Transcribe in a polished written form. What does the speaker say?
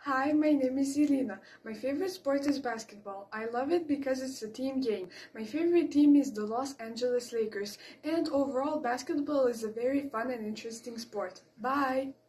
Hi, my name is Ilina. My favorite sport is basketball. I love it because it's a team game. My favorite team is the Los Angeles Lakers, and overall, basketball is a very fun and interesting sport. Bye!